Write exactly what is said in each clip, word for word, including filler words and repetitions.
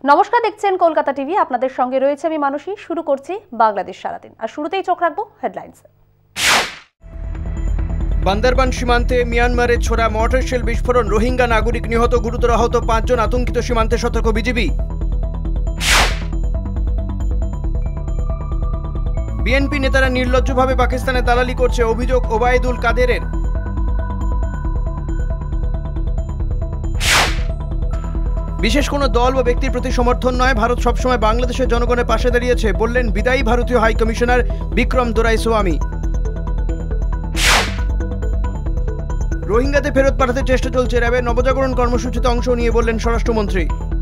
নমস্কার, দেখছেন কলকাতা টিভি। আপনাদের সঙ্গে রয়েছে আমি মানসী। শুরু করছি বাংলাদেশ সারাদিন। আর শুরুতেই চোখ রাখবো হেডলাইন্স। বান্দরবান সীমান্তে মিয়ানমারের ছোড়া মর্টার শেল বিস্ফোরণ, রোহিঙ্গা নাগরিক নিহত, গুরুতর আহত পাঁচজন, আতঙ্কিত সীমান্তে সতর্ক বিজিবি। বিএনপি নেতারা নির্লজ্জভাবে পাকিস্তানে দালালি করছে, অভিযোগ ওবায়দুল কাদেরের। বিশেষ কোনো দল বা ব্যক্তির প্রতি সমর্থন নয়, ভারত সবসময় বাংলাদেশের জনগণের পাশে দাঁড়িয়েছে, বললেন বিদায়ী ভারতীয় হাই কমিশনার বিক্রম দোরাইস্বামী। রোহিঙ্গাদের ফেরত পাঠাতে চেষ্টা চলছে, র্যাবের নবজাগরণ কর্মসূচিতে অংশ নিয়ে বললেন স্বরাষ্ট্রমন্ত্রী।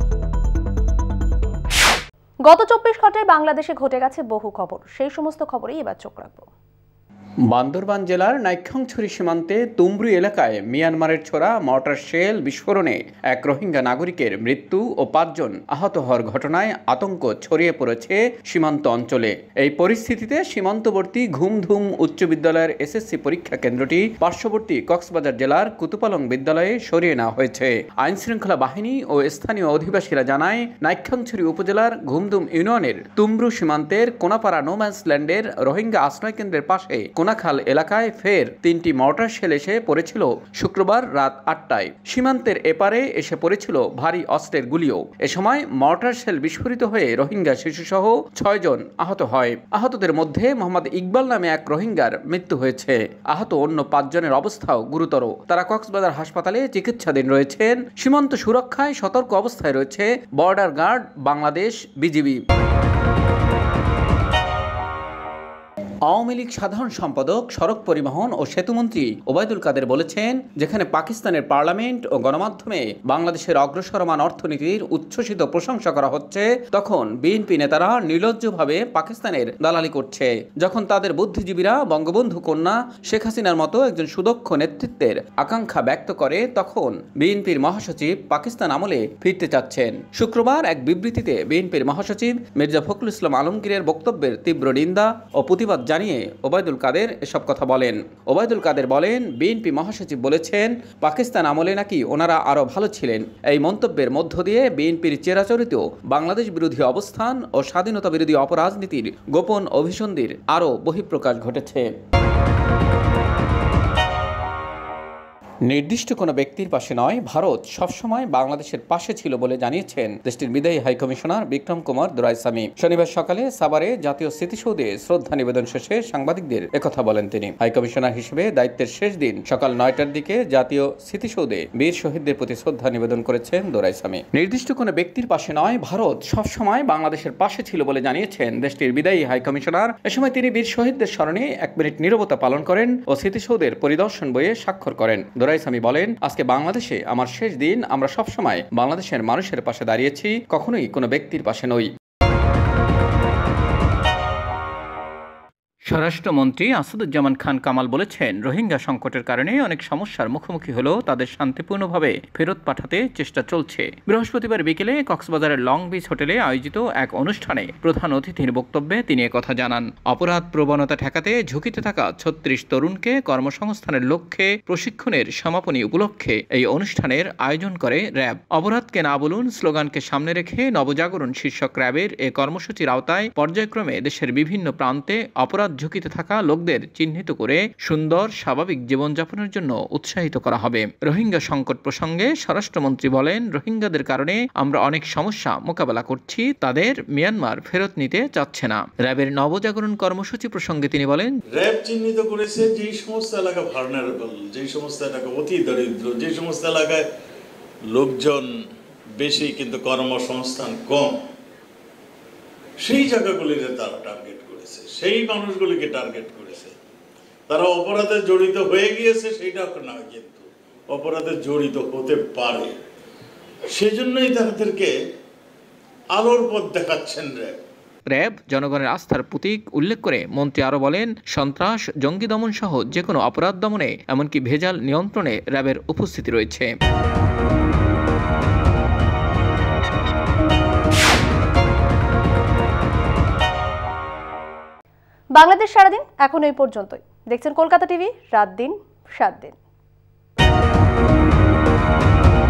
গত চব্বিশ ঘন্টায় বাংলাদেশে ঘটে গেছে বহু খবর, সেই সমস্ত খবরেই এবার চোখ রাখবো। বান্দরবান জেলার নাইক্ষ্যংছড়ি সীমান্তে তুমব্রু এলাকায় মিয়ানমারের ছোড়া মর্টার শেল বিস্ফোরণে এক রোহিঙ্গা নাগরিকের মৃত্যু ও পাঁচজন আহত হওয়ার ঘটনায় আতঙ্ক ছড়িয়ে পড়েছে সীমান্ত অঞ্চলে। এই পরিস্থিতিতে সীমান্তবর্তী ঘুমধুম উচ্চ বিদ্যালয়ের এসএসসি পরীক্ষা কেন্দ্রটি পার্শ্ববর্তী কক্সবাজার জেলার কুতুপালং বিদ্যালয়ে সরিয়ে নেওয়া হয়েছে। আইনশৃঙ্খলা বাহিনী ও স্থানীয় অধিবাসীরা জানায়, নাইক্ষ্যংছড়ি উপজেলার ঘুমধুম ইউনিয়নের তুমব্রু সীমান্তের কোনাপাড়া নোম্যান্স ল্যান্ডের রোহিঙ্গা আশ্রয় কেন্দ্রের পাশে কোনাখাল এলাকায় ফের তিনটি মর্টার শেল এসে পড়েছিল শুক্রবার রাত আটটায়। সীমান্তের এপারে এসে পড়েছিল ভারী অস্ত্রের গুলিও। এ সময় মর্টার শেল বিস্ফোরিত হয়ে রোহিঙ্গা শিশুসহ ছয়জন আহত হয়। আহতদের মধ্যে মোহাম্মদ ইকবাল নামে এক রোহিঙ্গার মৃত্যু হয়েছে। আহত অন্য পাঁচজনের অবস্থাও গুরুতর। তারা কক্সবাজার হাসপাতালে চিকিৎসাধীন রয়েছেন। সীমান্ত সুরক্ষায় সতর্ক অবস্থায় রয়েছে border guard, Bangladesh, BGB. Awami League সাধারণ সম্পাদক, সড়ক পরিবহন ও সেতুমন্ত্রী ওবায়দুল কাদের বলেছেন, যেখানে পাকিস্তানের পার্লামেন্ট ও গণমাধ্যমে বাংলাদেশের অগ্রসরমান অর্থনীতির উচ্ছ্বসিত প্রশংসা করা হচ্ছে, তখন বিএনপি নেতারা নির্লজ্জভাবে পাকিস্তানের দালালি করছে। যখন তাদের বুদ্ধিজীবীরা বঙ্গবন্ধু কন্যা শেখ হাসিনার মতো একজন সুদক্ষ নেতৃত্বের আকাঙ্ক্ষা ব্যক্ত করে, তখন বিএনপির মহাসচিব পাকিস্তান আমলে ফিরতে চাচ্ছেন। শুক্রবার এক বিবৃতিতে বিএনপির মহাসচিব মির্জা ফখরুল ইসলাম আলমগীরের বক্তব্যের তীব্র নিন্দা ও প্রতিবাদ জানিয়ে ওবায়দুল কাদের এসব কথা বলেন। ওবায়দুল কাদের বলেন, বিএনপি মহাসচিব বলেছেন পাকিস্তান আমলে নাকি ওনারা আরো ভালো ছিলেন। এই মন্তব্যের মধ্য দিয়ে বিএনপির চিরাচরিত বাংলাদেশ বিরোধী অবস্থান ও স্বাধীনতা বিরোধী অপরাজনীতির গোপন অভিসন্ধির আরো বহিঃপ্রকাশ ঘটেছে। নির্দিষ্ট কোনো ব্যক্তির পাশে নয়, ভারত সবসময় বাংলাদেশের পাশে ছিল বলে জানিয়েছেন দেশটির বিদায়ী হাই কমিশনার বিক্রম কুমার দোরাইস্বামী। শনিবার সকালে সাভারে জাতীয় স্মৃতিসৌধে শ্রদ্ধা নিবেদন শেষে সাংবাদিকদের একথা বলেন তিনি। হাই কমিশনার হিসেবে দায়িত্বের শেষ দিন সকাল নয়টার দিকে জাতীয় স্মৃতিসৌধে বীর শহীদদের প্রতি শ্রদ্ধা নিবেদন করেছেন দোরাইস্বামী। নির্দিষ্ট কোনো ব্যক্তির পাশে নয়, ভারত সবসময় বাংলাদেশের পাশে ছিল বলে জানিয়েছেন দেশটির বিদায়ী হাই কমিশনার। এ সময় তিনি বীর শহীদদের স্মরণে এক মিনিট নীরবতা পালন করেন ও স্মৃতিসৌধের পরিদর্শন বইয়ে স্বাক্ষর করেন। দোরাইস্বামী বলেন, আজকে বাংলাদেশে আমার শেষ দিন। আমরা সবসময় বাংলাদেশের মানুষের পাশে দাঁড়িয়েছি, কখনোই কোনো ব্যক্তির পাশে নই। স্বরাষ্ট্রমন্ত্রী আসাদুজ্জামান খান কামাল বলেছেন, রোহিঙ্গা সংকটের কারণে অনেক সমস্যার মুখোমুখি হলেও তাদের শান্তিপূর্ণভাবে ফেরত পাঠাতে চেষ্টা চলছে। বৃহস্পতিবার বিকেলে কক্সবাজারের লং বিচ হোটেলে আয়োজিত এক অনুষ্ঠানে প্রধান অতিথির বক্তব্যে তিনি একথা জানান। অপরাধ প্রবণতা ঠেকাতে ঝুঁকিতে থাকা ছত্রিশ তরুণকে কর্মসংস্থানের লক্ষ্যে প্রশিক্ষণের সমাপনী উপলক্ষে এই অনুষ্ঠানের আয়োজন করে র্যাব। অপরাধকে না বলুন স্লোগানকে সামনে রেখে নবজাগরণ শীর্ষক র্যাবের এ কর্মসূচির আওতায় পর্যায়ক্রমে দেশের বিভিন্ন প্রান্তে অপরাধ ঝুঁকিতে থাকা লোকদের চিহ্নিত করে সুন্দর স্বাভাবিক জীবনযাপনের জন্য উৎসাহিত করা হবে। রোহিঙ্গা সংকট প্রসঙ্গে স্বরাষ্ট্রমন্ত্রী বলেন, রোহিঙ্গাদের কারণে আমরা অনেক সমস্যা মোকাবেলা করছি, তাদের মিয়ানমার ফেরত নিতে চাচ্ছে না। র্যাবের নবজাগরণ কর্মসূচি প্রসঙ্গে তিনি বলেন, র্যাব চিহ্নিত করেছে যে সমস্ত এলাকা ভালনারেবল, যে সমস্ত এলাকা অতি দরিদ্র, যে সমস্ত এলাকায় লোকজন বেশি কিন্তু কর্মসংস্থান কম, সেই জায়গাগুলিতে তারা টার্গেট করেছে, সেই মানুষগুলিকে টার্গেট করেছে। তারা অপরাধে জড়িত হয়ে গিয়েছে সেইটা না, কিন্তু অপরাধে জড়িত হতে পারে, সেজন্যই তাদেরকে আলোর পথ দেখাচ্ছেন র্যাব। র্যাব জনগণের আস্থার প্রতীক উল্লেখ করে মন্ত্রী আরো বলেন, সন্ত্রাস, জঙ্গি দমন সহ যে কোনো অপরাধ দমনে এমনকি ভেজাল নিয়ন্ত্রণে র্যাবের উপস্থিতি রয়েছে। বাংলাদেশ সারাদিন এখন এই পর্যন্তই। দেখছেন কলকাতা টিভি, রাত দিন সাত দিন।